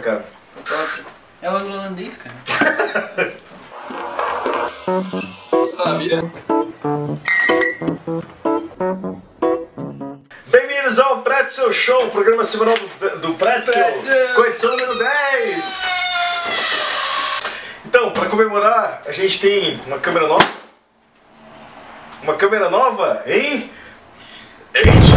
cara. Top. É o holandês, cara. Tá, vira. Bem-vindos ao Pretzel Show, programa semanal do Pretzel, com a edição número 10. Então, para comemorar, a gente tem uma câmera nova. Uma câmera nova em HD.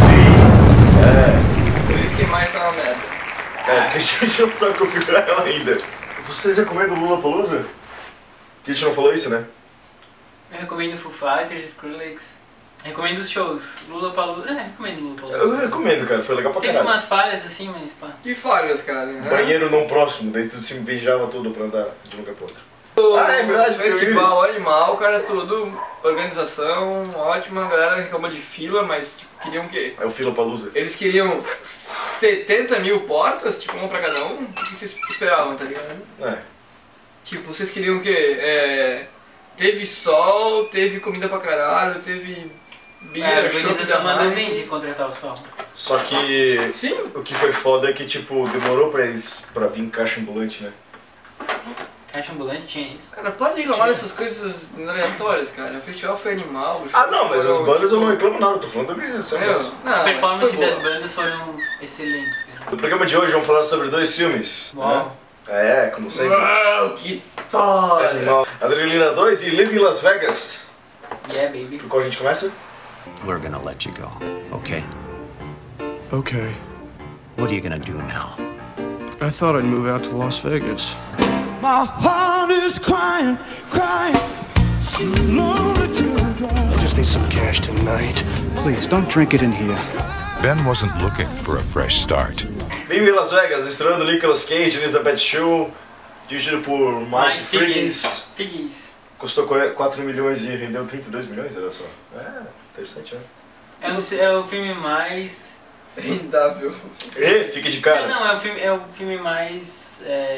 Por isso que mais tá uma merda. Porque a gente não sabe configurar ela ainda. Vocês recomendam o Lollapalooza? Que a gente não falou isso, né? Eu recomendo Foo Fighters, Skrillex. Recomendo os shows. Lollapalooza. Recomendo Lollapalooza. Eu recomendo, cara, foi legal pra Teve caralho. umas falhas assim, mas pá. Que falhas, cara. Banheiro não próximo, daí tu se beijava todo pra andar de um lugar pro outro. É verdade, Festival animal, cara, tudo. Organização ótima, a galera reclama de fila, mas tipo, queriam o quê? É o Filopalooza. Eles queriam 70 mil portas, tipo, uma pra cada um. O que vocês esperavam, tá ligado? É. Tipo, vocês queriam o quê? Teve sol, teve comida pra caralho, teve A beer, chopp organização da mandou Nike. bem de contratar o sol. Só que Sim. o que foi foda é que, tipo, demorou pra eles pra vir caixa ambulante, né? Caixa ambulante tinha isso. Cara, pode reclamar dessas coisas aleatórias, cara. O festival foi animal. o show Ah, não, mas foram, as bandas eu tipo, não reclamo nada, eu tô falando da organização mesmo. Não, A mas performance foi das boa. bandas foram excelentes, cara. No programa de hoje vamos falar sobre 2 filmes. Uau. Né? Como sempre. Uau, que foda! Animal. Adrenalina 2 e Live in Las Vegas. Yeah, baby. Por qual a gente começa? We're gonna let you go, okay? Okay. What are you gonna do now? I thought I'd move out to Las Vegas. My heart is crying, crying, lonely teardrop. I just need some cash tonight. Please, don't drink it in here. Ben wasn't looking for a fresh start. Live in Las Vegas, estreando Nicolas Cage, Elizabeth Shue, dirigido por Mike Figgis. Figgis. Custou 4 milhões e rendeu 32 milhões, olha só. Interessante, né? É o filme mais... Rendável. Fique de cara. Não, é o filme mais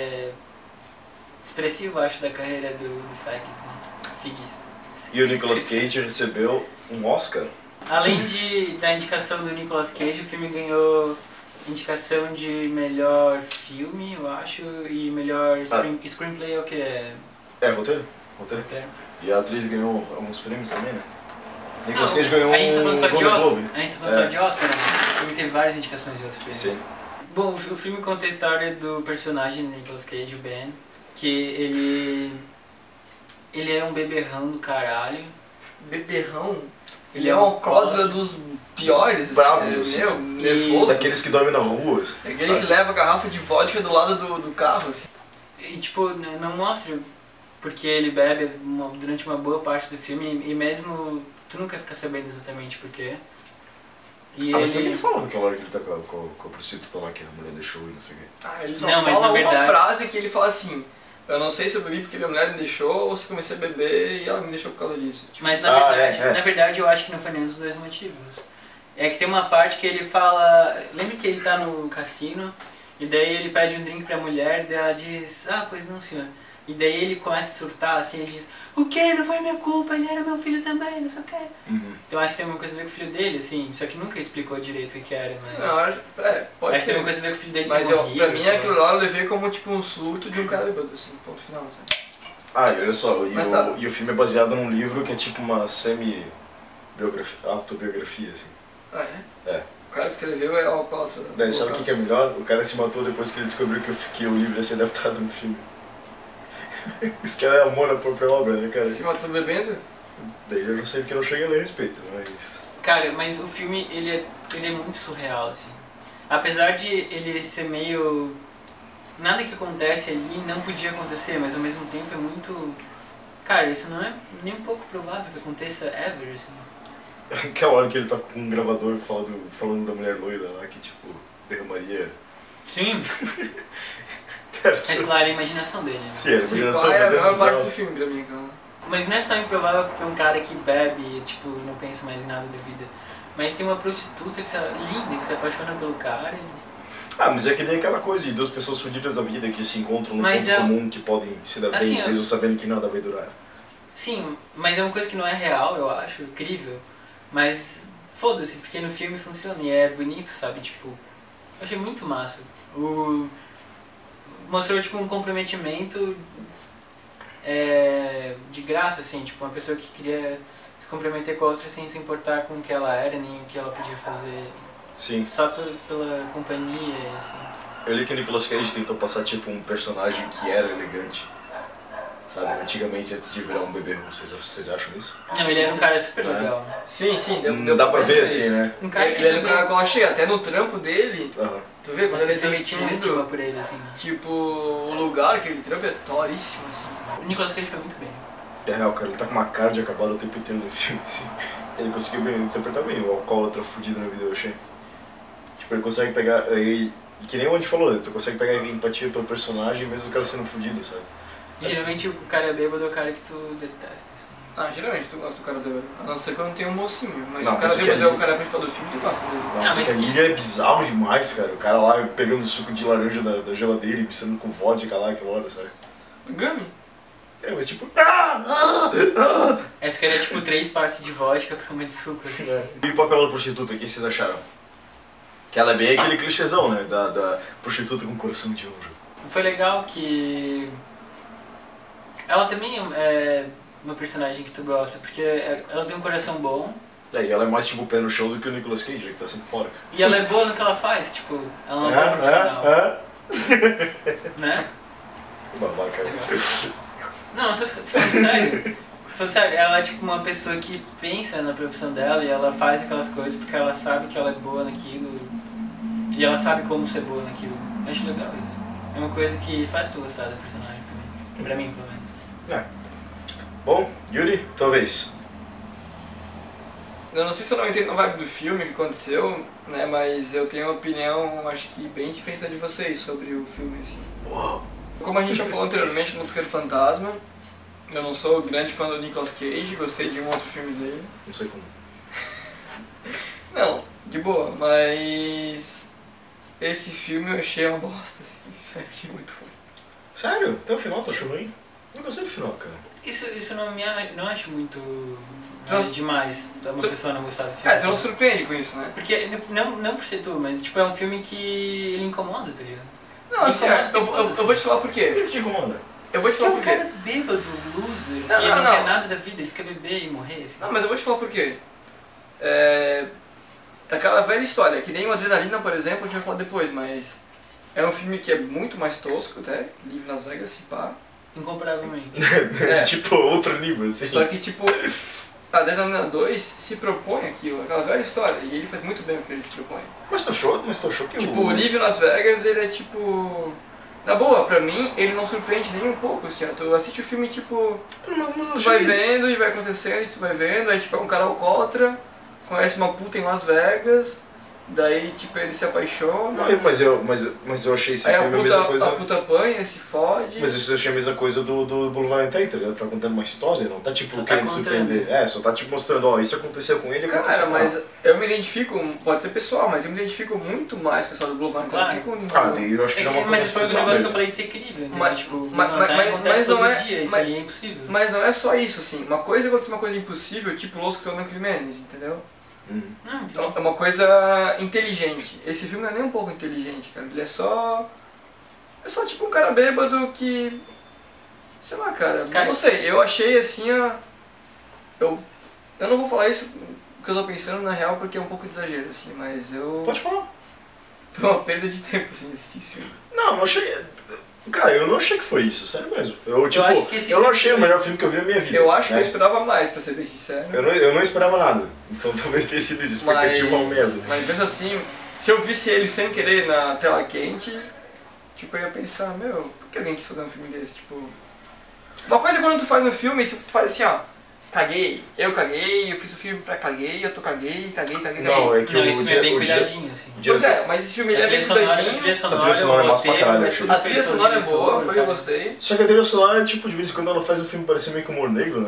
expressivo, acho, da carreira do Figgis, né? Figgis. E o Nicolas Cage recebeu um Oscar. Além da indicação do Nicolas Cage, o filme ganhou indicação de melhor filme, eu acho, e melhor screenplay, é o que é? Roteiro? Roteiro. E a atriz ganhou alguns prêmios também, né? Não, Nicolas Cage ganhou a gente tá falando só de Golden Oscar. Globe. A gente tá falando só de Oscar, né? O filme teve várias indicações de outros prêmios. Sim. Bom, o filme conta a história do personagem do Nicolas Cage, o Ben, que ele é um beberrão do caralho. Beberrão? Ele Ele é um alcoólatra alcoólatra. dos piores, Bravos, assim. meu, nervoso. Daqueles que dormem na rua. Assim, É aquele que leva a garrafa de vodka do lado do carro, assim. E tipo, não mostra porque ele bebe durante uma boa parte do filme e mesmo tu nunca fica sabendo exatamente porquê. E mas sempre ele fala naquela hora que ele tá com a prostituta lá que a mulher deixou e não sei o quê. Ele só Não, mas fala na uma verdade- frase que ele fala assim: eu não sei se eu bebi porque minha mulher me deixou ou se comecei a beber e ela me deixou por causa disso. Tipo, Mas na é. verdade eu acho que não foi nenhum dos dois motivos. É que tem uma parte que ele fala. Lembra que ele tá no cassino e daí ele pede um drink pra mulher e daí ela diz, pois não, senhor. E daí ele começa a surtar assim, ele diz, o que? Não foi minha culpa, ele era meu filho também, não sei o que. Eu acho que tem uma coisa a ver com o filho dele, assim, só que nunca explicou direito o que era, mas. não, pode acho que ser. tem uma coisa a ver com o filho dele Mas ter morrido, pra mim assim. aquilo lá eu levei como tipo um surto de um cara bêbado, assim, ponto final, sabe? E olha só, Mas tá. e o filme é baseado num livro que é tipo uma autobiografia, assim. Ah, é? É. O cara que escreveu é o alcoólatra. Daí sabe o que é melhor? O cara se matou depois que ele descobriu que o livro ia ser adaptado no filme. Isso que é amor à própria obra, né, cara? Se matou bebendo? Daí eu não sei porque eu não cheguei a ler a respeito, mas... Cara, mas o filme, ele é muito surreal, assim. Apesar de ele ser meio... Nada que acontece ali não podia acontecer, mas ao mesmo tempo é muito... Cara, isso não é nem um pouco provável que aconteça ever, assim. Aquela hora que ele tá com um gravador falando da mulher loira lá, que tipo, derramaria... Sim. Cara, Mas claro, é a imaginação dele, né? sim, a Sim, imaginação, é a mas é melhor parte bizarro. do filme pra mim, cara. Mas não é só improvável porque é um cara que bebe e, tipo, não pensa mais em nada da vida. Mas tem uma prostituta linda que se apaixona pelo cara e... Mas é que nem aquela coisa de 2 pessoas fodidas da vida que se encontram num Mas ponto comum que podem se dar assim, bem, mesmo sabendo que nada vai durar. Sim, mas é uma coisa que não é real, eu acho, incrível. Mas foda-se, porque no filme funciona e é bonito, sabe? Tipo, eu achei muito massa. mostrou tipo um comprometimento de graça, assim, tipo uma pessoa que queria se comprometer com a outra sem se importar com o que ela era, nem o que ela podia fazer. Sim. Só pela companhia, assim. Eu li que o Nicolas Cage tentou passar tipo um personagem que era elegante. Sabe, antigamente antes de virar um bebê, vocês acham isso? Não, ele era um cara super legal. Né? Sim, Deu dá pra ver assim, né? Um cara que ele era um cara que eu achei, até no trampo dele, tu vê, quando as ele é pessoas tinham estima demitido, por ele, assim. tipo, o lugar que ele trampa é toríssimo, assim. O Nicolas Cage foi muito bem. É real, cara, ele tá com uma cara de acabado o tempo inteiro no filme, assim. Ele conseguiu interpretar bem o alcoólatra fudido na vida, eu achei. Tipo, ele consegue pegar, e que nem o Andy falou, tu consegue pegar empatia pelo personagem mesmo o cara sendo fudido, sabe? E geralmente o cara bêbado é o cara que tu detesta, assim. Ah, geralmente tu gosta do cara bêbado, a não ser quando tem um mocinho, mas Não, se o cara mas bêbado ali- é o cara principal do filme, tu gosta dele. Não, mas mas ali é bizarro demais, cara. O cara lá pegando suco de laranja da geladeira e misturando com vodka lá aquela hora, sabe? Gummy. É, mas tipo... Essa que era tipo 3 partes de vodka pra uma de suco, assim. E o papel da prostituta, o que vocês acharam? Que ela é bem aquele clichêzão, né? Da prostituta com coração de ouro. Foi legal que ela também é uma personagem que tu gosta, porque ela tem um coração bom É, e ela é mais tipo pé no chão do que o Nicolas Cage, que tá sempre fora. e ela é boa no que ela faz, tipo, ela não é boa profissional, né? Babaca. Não, tô falando sério. Tô falando sério, ela é tipo uma pessoa que pensa na profissão dela e ela faz aquelas coisas porque ela sabe que ela é boa naquilo e ela sabe como ser boa naquilo. Eu acho legal isso. É uma coisa que faz tu gostar da personagem pra mim pelo menos. É. Bom, Yuri, talvez. Eu não sei se eu não entrei na vibe do filme que aconteceu, né, mas eu tenho uma opinião, acho que bem diferente da de vocês sobre o filme, assim. Uau. Como a gente já falou anteriormente no Motoqueiro Fantasma, eu não sou grande fã do Nicolas Cage, gostei de um outro filme dele. Não sei como. Não, de boa, mas esse filme eu achei uma bosta, assim, sério, achei muito ruim. Sério? Até o final tu achou ruim? Eu gostei do final, cara. Isso não acho muito demais uma pessoa não gostar do filme. É, tu não surpreende com isso, né? Porque, não por ser tu, mas tipo, é um filme que ele incomoda, tá ligado? Não, assim, eu vou te falar por Por quê. que te incomoda? Eu vou te Porque é falar um por quê. cara bêbado, loser, Não, que não, não não. quer nada da vida, ele quer beber e morrer, assim. Não, mas eu vou te falar por quê. Aquela velha história, que nem o Adrenalina, por exemplo, a gente vai falar depois, mas é um filme que é muito mais tosco, até, Live Las Vegas, se pá. Incomparavelmente. É. Tipo, outro nível, assim. Só que, tipo, a Adrenalina 2 se propõe aquilo, aquela velha história, e ele faz muito bem o que ele se propõe. Mas tu achou que Tipo, o Live Las Vegas, ele é tipo... Na boa, pra mim, ele não surpreende nem um pouco, assim, ó. Tu assiste o filme, tipo... Tu vai vendo e vai acontecendo, e tu vai vendo, aí tipo, é um cara alcoólatra, conhece uma puta em Las Vegas, daí tipo, ele se apaixona... Não, mas eu achei esse aí filme a mesma coisa... a puta apanha, se fode... Mas isso eu achei a mesma coisa do Boulevard Valentine, tá ligado? Tá contando uma história, não tá tipo Só tá querendo contando. surpreender. É, só tá tipo mostrando, ó, isso aconteceu com ele, aconteceu Cara, com mas ela. eu me identifico, pode ser pessoal, mas eu me identifico muito mais com o pessoal do Boulevard Valentine Claro. do que com Ah, daí eu acho que já é uma coisa Mas foi um especial negócio que eu mesmo. falei de ser incrível, entendeu? Mas- Tipo, mas acontece não todo é- dia, isso mas- aí é impossível. Mas não é só isso, assim. Uma coisa é acontecer uma coisa impossível, tipo Los Cronocrímenes, entendeu? Não, É uma coisa inteligente. Esse filme não é nem um pouco inteligente, cara. Ele é só... É só tipo um cara bêbado que... Sei lá, cara. Cara, não sei, eu achei assim, ó... Eu não vou falar isso que eu tô pensando na real porque é um pouco de exagero, assim, mas eu... Pode falar. Foi uma perda de tempo, assim, assistir esse filme. Não achei... Cara, eu não achei que foi isso, sério mesmo. Eu, tipo, acho que esse eu não filme achei o foi- melhor filme que eu vi na minha vida. Eu acho que né? eu esperava mais, pra ser bem sincero. Eu não esperava nada. Então talvez tenha sido isso, expectativa ao mesmo. Mas mesmo assim, se eu visse ele sem querer na tela quente, tipo, eu ia pensar, meu, por que alguém quis fazer um filme desse? Tipo... Uma coisa é quando tu faz um filme, tipo, tu faz assim, ó, caguei, eu fiz o filme pra caguei. Não, é que não, o esse filme é bem cuidadinho, assim. Pois é, mas esse filme ele é bem cuidadinho. A trilha sonora, A trilha sonora é o massa pra roteiro, caralho, é achei. tudo A feito trilha pelo sonora é diretor, boa, foi, eu cara. gostei. Só que a trilha sonora, tipo, de vez em quando ela faz um filme parecer meio que humor negro, né? Que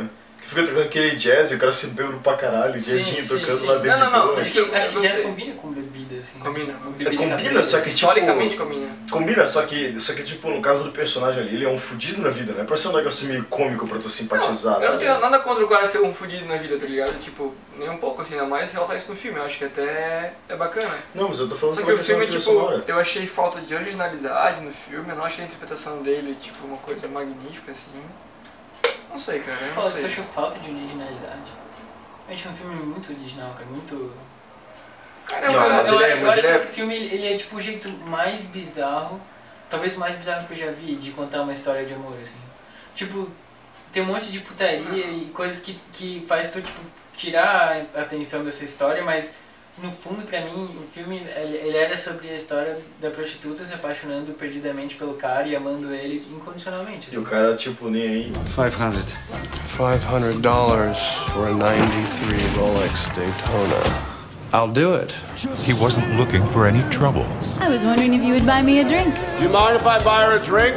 Fica tocando aquele jazz e o cara se bêbado pra caralho, jazzinho tocando lá dentro de boa. Acho que jazz combina com bebida, assim. Combina, só que tipo... Historicamente combina. Combina, só que tipo, no caso do personagem ali, ele é um fudido na vida, né? Pra ser um negócio meio cômico pra tu simpatizar. Eu não tenho nada contra o cara ser um fudido na vida, tá ligado? Tipo, nem um pouco, assim, ainda mais relatar isso no filme. Eu acho que até é bacana. Não, mas eu tô falando só que o filme, tipo, eu achei falta de originalidade no filme, eu não achei a interpretação dele, tipo, uma coisa magnífica, assim. Não sei, cara, eu não sei. Tu achou falta de originalidade? Eu achei um filme muito original, cara, muito... Caramba, eu acho que esse filme, ele é tipo o jeito mais bizarro, talvez o mais bizarro que eu já vi, de contar uma história de amor, assim. Tipo, tem um monte de putaria e coisas que faz tu, tipo, tirar a atenção dessa história, mas no fundo, pra mim, o filme, ele era sobre a história da prostituta se apaixonando perdidamente pelo cara e amando ele incondicionalmente. Assim. E o cara, tipo, nem aí. $500 for a 93 Rolex Daytona. I'll do it. He wasn't looking for any trouble. I was wondering if you would buy me a drink. Do you mind if I buy her a drink?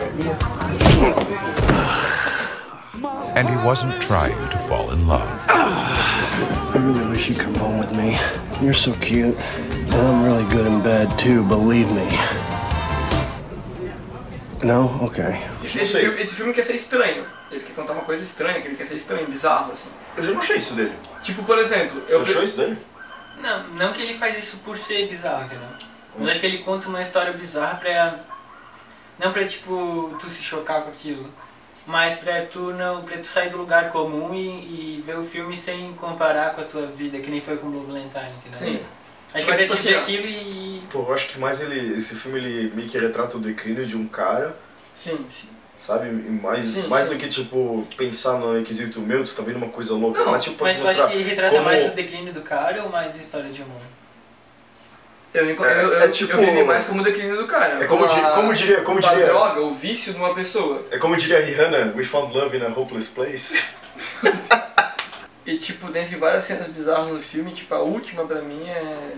And he wasn't trying to fall in love. I really wish you'd come home with me. You're so cute. And I'm really good in bed too, believe me. No? Okay. Esse filme quer ser estranho. Ele quer contar uma coisa estranha, que ele quer ser estranho, bizarro, assim. Eu já não achei isso dele. Tipo, por exemplo... Você achou isso dele? Não que ele faz isso por ser bizarro, entendeu? Mas acho que ele conta uma história bizarra pra... Não pra, tipo, tu se chocar com aquilo. Mas pra tu sair do lugar comum e ver o filme sem comparar com a tua vida, que nem foi com o Blue Valentine, entendeu? Sim. Acho que é pra te ver aquilo e... Pô, eu acho que mais esse filme ele meio que retrata o declínio de um cara. Sim. Sabe? Mais do que, tipo, pensar no quesito meu, tu tá vendo uma coisa louca. Mas, tipo, mas tu acha que ele retrata mais o declínio do cara ou mais a história de amor? Eu vi mais como o declínio do cara. É como diria... A droga, o vício de uma pessoa. É como diria a Rihanna, we found love in a hopeless place. E tipo, dentre várias cenas bizarras no filme, tipo, a última pra mim é...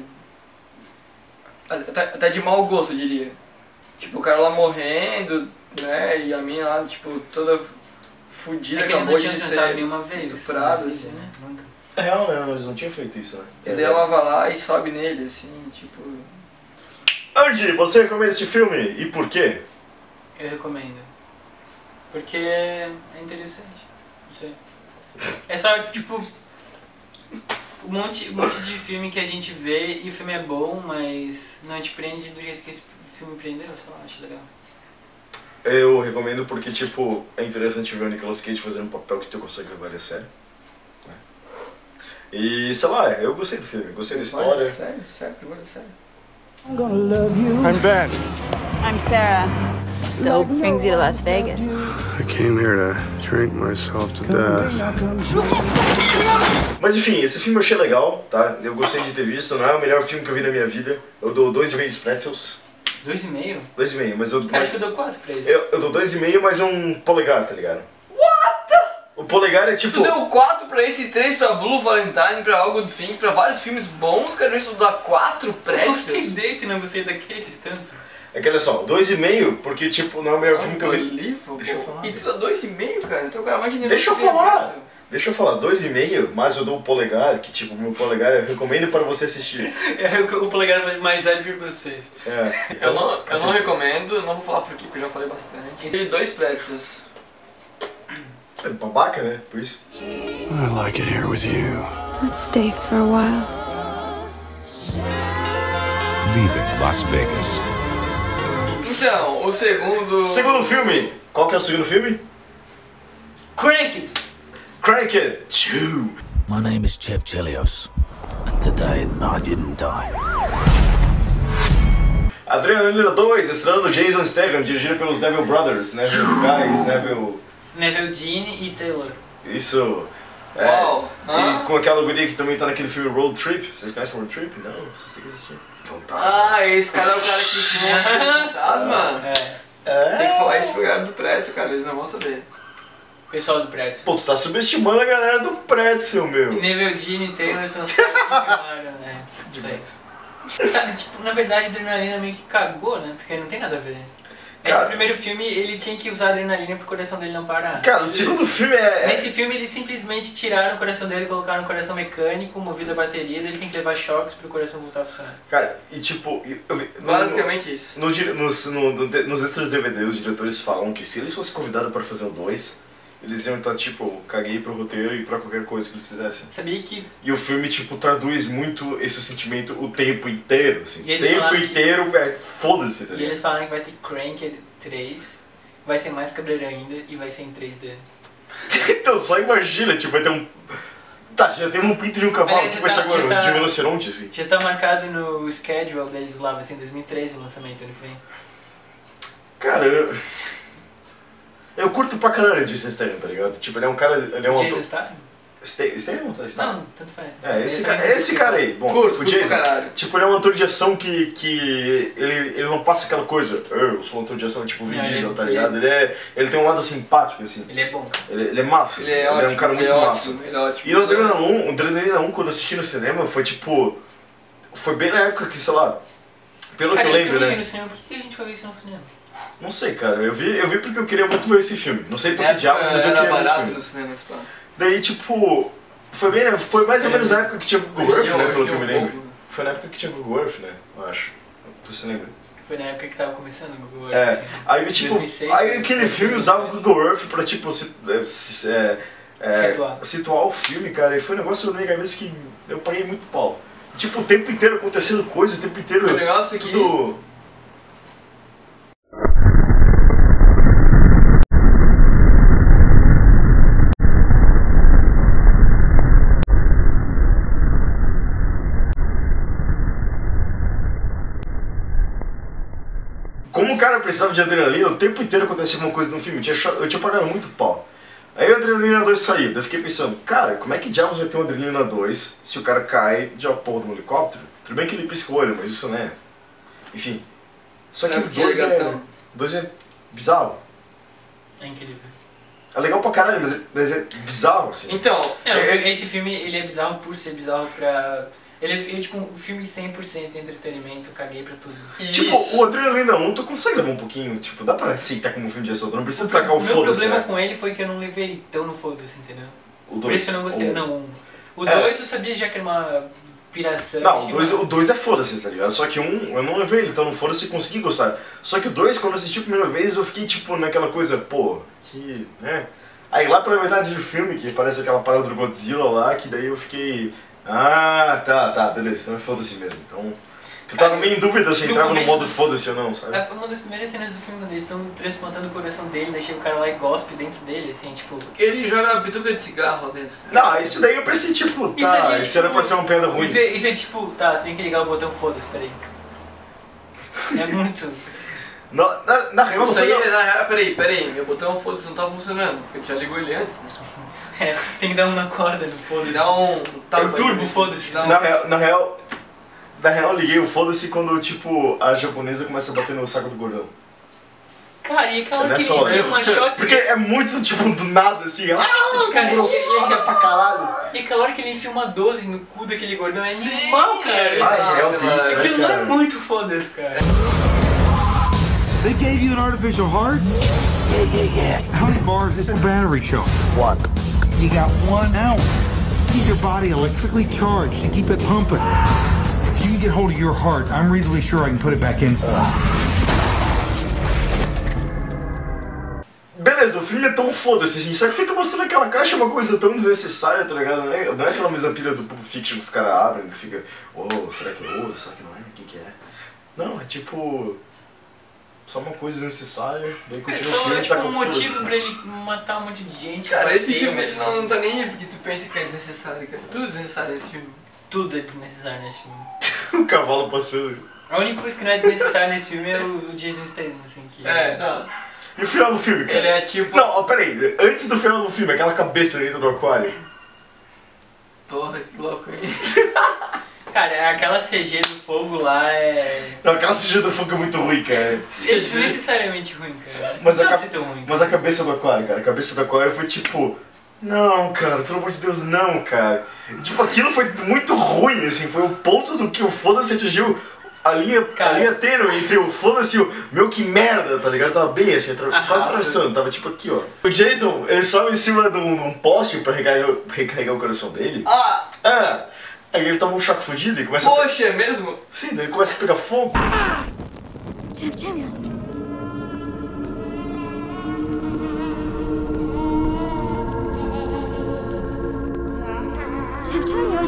Até de mau gosto, eu diria. Tipo, o cara lá morrendo, né, e a minha lá, tipo, toda fudida, acabou de ser estuprada, assim. Né? Nunca. É real, né? Eles não tinham feito isso, né? E daí ela vai lá e sobe nele, assim, tipo... Andy, você recomenda esse filme? E por quê? Eu recomendo. Porque é interessante. Não sei. É só, tipo... Um monte de filme que a gente vê e o filme é bom, mas não te prende do jeito que esse filme prendeu, sei lá, acho legal. Eu recomendo porque, tipo, é interessante ver o Nicolas Cage fazendo um papel que tu consegue levar ele a sério. E, sei lá, eu gostei do filme, gostei da história. Sério, que vale sério. I'm Ben. I'm Sarah. So, what brings you to Las Vegas? I came here to drink myself to death. Mas enfim, esse filme eu achei legal, tá? Eu gostei de ter visto, não é o melhor filme que eu vi na minha vida. Eu dou 2,5 pretzels. 2,5? 2,5, mas eu... Acho que eu dou 4 pra isso. Eu dou 2,5, mas é um polegar, tá ligado? O polegar é tipo... Tu deu 4 pra esse, 3 pra Blue Valentine, pra Algo do Fim, pra vários filmes bons, cara, tu dá 4 preços? Eu gostei desse, não gostei daqueles tanto. É que olha só, 2,5, porque tipo, não é o melhor filme que eu vi. Deixa eu falar. E tu dá 2,5, cara? Então o cara mais dinheiro. Deixa eu falar, 2,5, mas eu dou o polegar, que tipo, o meu polegar eu recomendo para você assistir. É o polegar mais 0,6. É. Então, eu não recomendo, não vou falar por quê, porque eu já falei bastante. Ele 2 preços. É babaca, né? Por isso. I like it here with you. Let's stay for a while. Leaving Las Vegas. Então, o segundo... Segundo filme. Qual que é o segundo filme? Crank It! Crank It 2. My name is Jeff Chelios, and today I didn't die. Adrenalina 2, estrelando Jason Statham, dirigido pelos Neville Brothers, Neville Guys, Neville Dean e Taylor. Isso. Uau! E com aquela guria que também tá naquele filme Road Trip. Vocês conhecem Road Trip? Não, vocês têm que assistir. Fantasma. Esse cara é o cara que monta fantasma? Tem que falar isso pro galera do Pretzel, cara, eles não vão saber. Pessoal do Pretzel. Pô, tu tá subestimando a galera do Pretzel, meu. E Neville Dean e Taylor são os caras que filmaram, né? Demais. Tipo, na verdade, a Adrenalina meio que cagou, né? Porque não tem nada a ver. É que no primeiro filme ele tinha que usar adrenalina pro coração dele não parar. Cara, o segundo filme é... Nesse filme eles simplesmente tiraram o coração dele e colocaram um coração mecânico, movido a bateria, ele tem que levar choques pro coração voltar a funcionar. Cara, e tipo... Basicamente isso. Nos extras DVD, os diretores falam que se eles fossem convidados para fazer o 2, eles iam estar, tipo, caguei pro roteiro e pra qualquer coisa que eles fizessem. Sabia que... E o filme, tipo, traduz muito esse sentimento o tempo inteiro, assim. O tempo falaram inteiro, velho, foda-se, tá E ligado? eles falaram que vai ter Crank 3, vai ser mais cabreiro ainda e vai ser em 3D. Então, só imagina, tipo, vai ter um... Tá, já tem um pinto de um cavalo, Aliás, que vai ser agora, de um rinoceronte, assim. Já tá marcado no schedule deles lá, vai ser em 2013 o lançamento, ano que vem. Cara, eu curto pra caralho o Jason Statham, tá ligado? Tipo, ele é um cara... Ele é um Jason ator... Statham? Statham ou Statham? Não, tanto faz. Esse cara aí, bom, Curto o Jason, pra caralho. tipo, ele é um ator de ação que ele não passa aquela coisa, eu sou um ator de ação, tipo o Vin Diesel, tá ligado? Ele tem um lado simpático, assim. Ele é bom. Ele é massa, Ele é ótimo, um cara muito massa. Ele é ótimo. E o Adrenalina 1, quando eu assisti no cinema, foi tipo... Foi bem na época que, sei lá, pelo Cara, que eu lembro, né? No cinema. Por que a gente foi ver isso no cinema? Não sei, cara, eu vi porque eu queria muito ver esse filme. Não sei por que diabos, mas eu queria ver esse barato filme. no cinema, esse pá. Daí, tipo... Foi mais ou menos na época que tinha Google Earth, né, pelo que eu me lembro. pouco. Foi na época que tinha Google Earth, né, eu acho. Tu se lembra? Foi na época que tava começando o Google Earth. É, assim. aí tipo, 2006, aí aquele filme usava o Google Earth pra tipo, situar o filme, cara, e foi um negócio na minha cabeça que eu paguei muito pau. Tipo, o tempo inteiro acontecendo coisa, o tempo inteiro... O negócio é que... Tudo... Como o cara precisava de adrenalina, o tempo inteiro acontecia alguma coisa no filme, eu tinha pagado muito pau. Aí o Adrenalina 2 saiu, daí eu fiquei pensando, cara, como é que diabos vai ter um Adrenalina 2 se o cara cai de uma porra de um helicóptero? Tudo bem que ele pisca o olho, mas isso não é... Enfim. Só que o 2 é bizarro. É incrível. É legal pra caralho, mas é bizarro, assim. Então... Esse filme, ele é bizarro por ser bizarro pra... Ele é tipo um filme 100% entretenimento, caguei pra tudo. Tipo, o Adrenalina 1 tu consegue levar um pouquinho, tipo, dá pra aceitar como um filme de ação, tu não precisa tacar o foda-se. O meu problema com ele foi que eu não levei ele tão no foda-se, entendeu? O 2. Por isso que eu não gostei, não. O 2 eu sabia já que era uma piração. Não, o 2 é foda-se, tá ligado? Só que eu não levei ele tão no foda-se e consegui gostar. Só que o 2, quando eu assisti a primeira vez, eu fiquei tipo naquela coisa, pô, que, né? Aí lá pela metade do filme, que parece aquela parada do Godzilla lá, que daí eu fiquei... Ah, tá, beleza, então é foda-se mesmo. Então, eu tava meio em dúvida se entrava no modo foda-se ou não, sabe? Uma das primeiras cenas do filme, quando eles estão transplantando o coração dele, daí chega o cara lá e gospe dentro dele, assim, tipo... Ele joga uma bituca de cigarro lá dentro. Não, isso daí eu pensei, tipo, tá, isso era pra ser uma piada ruim. Isso é tipo, tá, tem que ligar o botão foda-se, peraí. É muito... Na real, isso aí, peraí, meu botão foda-se não tá funcionando, porque eu já ligou ele antes, né? É, tem que dar uma corda no foda-se. Dá um turbo foda-se. Na real, eu liguei o foda-se quando, tipo, a japonesa começa a bater no saco do gordão. Cara, e aquela hora que ele enfia uma shot... Porque é muito, tipo, do nada, assim, cara, pra caralho. E aquela hora que ele enfia uma 12 no cu daquele gordão é Sim, animal, cara. É triste, né, aquilo não cara? é muito foda-se, cara. They gave you an artificial heart? Yeah. How many bars does the battery show? 1. You got 1 hour. Keep your body electrically charged to keep it pumping. If you can get hold of your heart, I'm reasonably sure I can put it back in. Beleza, o filme é tão foda-se, assim, só que fica mostrando aquela caixa uma coisa tão desnecessária, tá ligado? Não é aquela mesma pilha do Pulp Fiction que os caras abrem e fica, será que é ouro, será que não é, o que é? Não, é tipo... Só uma coisa desnecessária, daí continua o filme e tá com um motivo pra ele matar um monte de gente. Cara, esse filme ele não tá nem aí porque tu pensa que é desnecessário, cara. Tudo é desnecessário nesse filme. Tudo é desnecessário nesse filme. O cavalo passando. A única coisa que não é desnecessária nesse filme é o Jason Statham, assim, que... não. E o final do filme, cara? Ele é tipo... Não, peraí, antes do final do filme, aquela cabeça dentro do aquário. Porra, que louco, hein? Cara, aquela CG do fogo lá é... Não, aquela CG do fogo é muito ruim, cara. É desnecessariamente ruim, cara. Mas Mas a cabeça do aquário, cara, a cabeça do aquário foi tipo... Não, cara, pelo amor de Deus, não, cara. Tipo, aquilo foi muito ruim, assim, foi o ponto do que o foda-se atingiu a linha tênue entre o foda-se e o meu que merda, tá ligado? Tava bem assim, quase atravessando, tava tipo aqui, ó. O Jason, ele sobe em cima de um poste pra recarregar o coração dele. Aí ele toma um choque fudido e começa Poxa, é mesmo? Sim, daí ele começa a pegar fogo. Chef Chelios. Chef Chelios.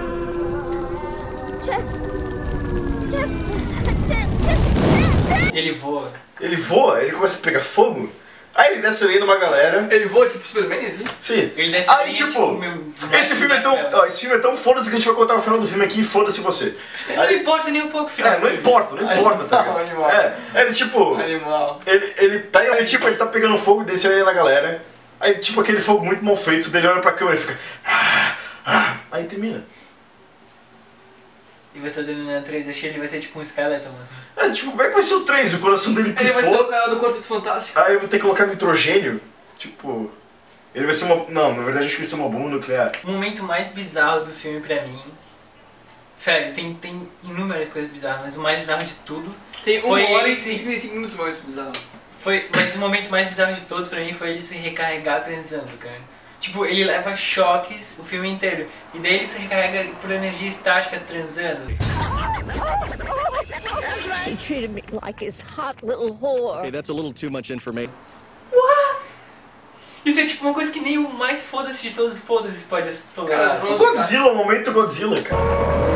Ele voa. Ele voa, ele começa a pegar fogo. Aí ele desce ali numa galera. Ele voa tipo Superman, assim? Sim. Ele desce aí ali, tipo, esse filme é tão foda-se que a gente vai contar o final do filme aqui e foda-se você. Não importa nem um pouco o final. Não importa, tá ligado? Animal. Ele tipo. Animal. Ele pega, ele tá pegando fogo e desce aí na galera. Aí tipo aquele fogo muito mal feito, dele olha pra câmera e fica. Aí termina. E vai estar terminando 3, achei que ele vai ser tipo um esqueleto, mano. Tipo, como é que vai ser o 3? O coração dele pifou. Ele vai ser o cara do Quarteto Fantástico. Aí eu vou ter que colocar nitrogênio. Tipo. Ele vai ser uma. Não, na verdade acho que vai ser uma bomba nuclear. O momento mais bizarro do filme pra mim. Sério, tem inúmeras coisas bizarras, mas o mais bizarro de tudo. Tem 1 foi hora ele e 55 minutos mais bizarros. Mas o momento mais bizarro de todos pra mim foi ele se recarregar transando, cara. Tipo, ele leva choques o filme inteiro. E daí ele se recarrega por energia estática transando. He treated me like his hot little whore. Hey, that's a little too much information. What? Isso é tipo uma coisa que nem o mais foda-se de todos os foda-se pode tolerar. Assim. Godzilla, o momento Godzilla, cara.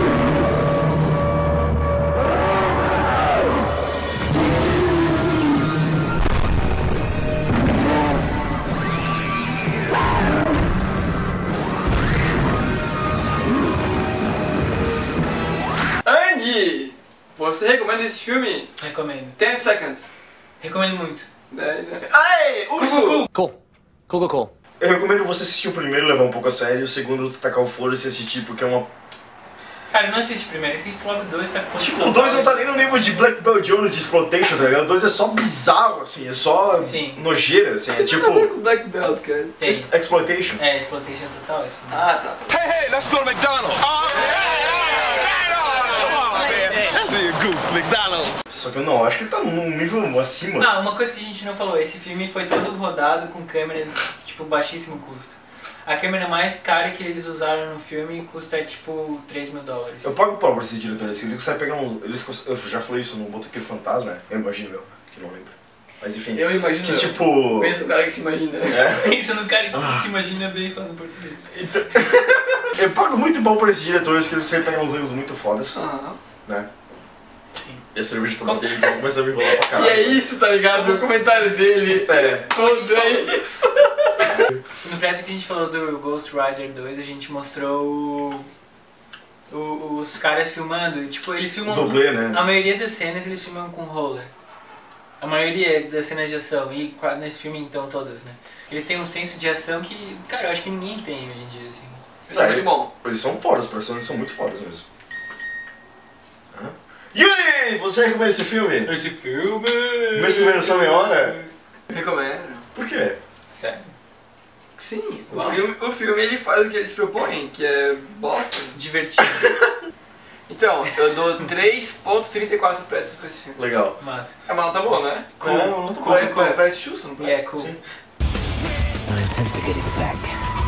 Andy! Você recomenda esse filme? Recomendo. 10 seconds. Recomendo muito. Ai, urso! Cool. Eu recomendo você assistir o primeiro, levar um pouco a sério. O segundo, tu tacar o foro e se assistir, porque é uma... Cara, não assiste primeiro, assiste logo 2, tá com Tipo, o 2 não tá nem no nível de Black Belt Jones de Exploitation, tá ligado? O 2 é só bizarro, assim, é só nojeira, assim, é tipo... com Black Belt, cara. Exploitation. É, Exploitation total, isso. Ah, tá. Hey, let's go to McDonald's! McDonald's! Só que eu não, acho que ele tá num nível acima. Ah, uma coisa que a gente não falou, esse filme foi todo rodado com câmeras, tipo, baixíssimo custo. A câmera mais cara que eles usaram no filme custa, tipo, $3 mil. Eu pago pau pra esses diretores, eles conseguem pegar uns... Eu já falei isso no Motoqueiro Fantasma, eu imagino que não lembro. Mas enfim. Eu imagino. Que tipo... Pensa no cara que se imagina. Pensa no cara que se imagina bem falando português. Então... eu pago muito pau pra esses diretores, que eles conseguem pegar uns erros muito fodas. Né? Sim. E a cerveja tomate dele começa a me enrolar pra caralho. E é isso, tá ligado? O comentário dele. Todo é isso. No prédio que a gente falou do Ghost Rider 2, a gente mostrou os caras filmando. Tipo, eles filmam... Dublê, né? A maioria das cenas eles filmam com roller. A maioria das cenas de ação. E nesse filme, então, todas, né? Eles têm um senso de ação que, cara, eu acho que ninguém tem hoje em dia, assim. Isso é muito bom. Eles são fodas, eles são muito fodas mesmo. Yuri, você recomenda esse filme? Esse filme... Mesmo primeiro só meia hora? Recomendo. Por quê? Sério? Sim, o filme ele faz o que eles propõem, que é bosta. Divertido. Então, eu dou 3.34 preços pra esse filme. Legal. Massa. É uma nota boa, né? Cool. É uma nota boa. Parece justo, não parece? É, cool. Sim. I intend to get it back.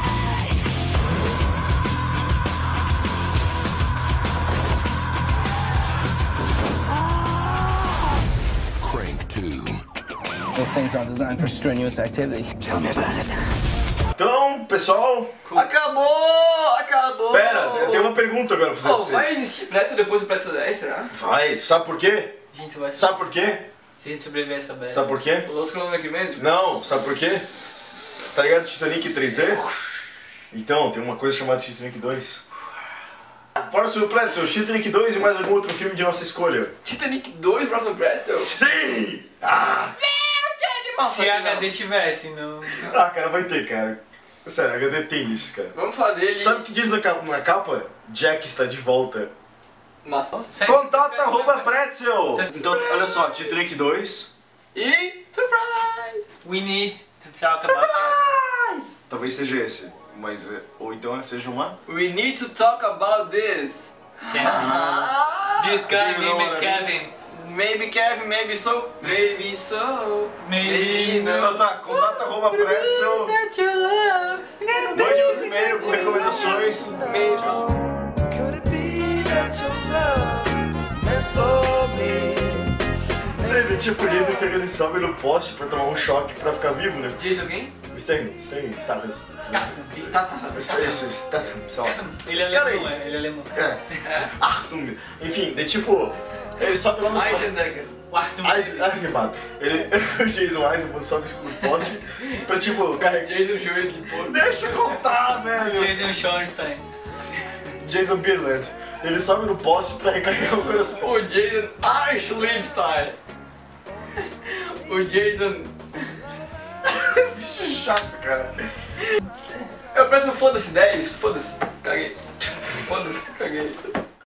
Those things aren't designed for strenuous activity. Tell me about it. Então, pessoal... Acabou! Pera, eu tenho uma pergunta agora pra fazer pra vocês. Vai existir Pretzel depois do Pretzel 10, será? Vai, sabe por quê? Gente, vai sabe por quê? Se a gente sobreviver a essa beira. Sabe por quê? Los Cronômetros? Não, sabe por quê? Tá ligado Titanic 3D? Então, tem uma coisa chamada Titanic 2. Próximo Pretzel, Titanic 2 e mais algum outro filme de nossa escolha. Titanic 2, próximo Pretzel? Sim! Ah! Se a HD tivesse, não... Ah, cara, vai ter, cara. Sério, a HD tem isso, cara. Vamos falar dele. Sabe o que diz na capa? Jack está de volta. Mas... Contato@pretzel! Então, olha só, Titanic 2. E... Surprise! We need to talk about it. Talvez seja esse, mas... Ou então seja uma... We need to talk about this. Can't be. This guy named Kevin. Maybe Kevin, maybe so, maybe so, maybe no. Então tá, contata Roma Pretzel. Mande uns e-mails com recomendações. Sei, tipo, o Jason Statham ele sobe no poste pra tomar um choque pra ficar vivo, né? Jason quem? O Statham, sei lá. Ele é alemão, ele é alemão. Arthur. Enfim, daí tipo, ele sobe lá no poste. Eisenberg. Eisenberg. O Jason Eisenberg sobe no poste pra tipo, carregar. Jason Joelho de porco. Deixa eu contar, velho. Jason Schornstein. Jason Bierland. Ele sobe no poste pra recarregar o coração. O Jason Arschlipstein. O Jason... Bicho chato, cara. Eu peço foda-se 10, foda-se, caguei. Foda-se, caguei.